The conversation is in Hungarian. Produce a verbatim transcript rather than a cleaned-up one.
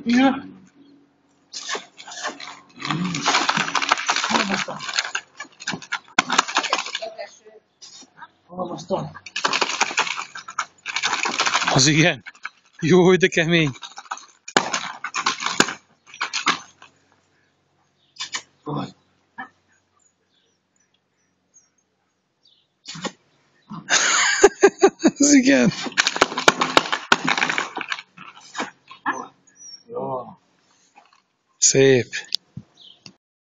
Ja. Olvastam. Olvastam. Az igen. Jó, de kemény. Az igen. Jó. Szép.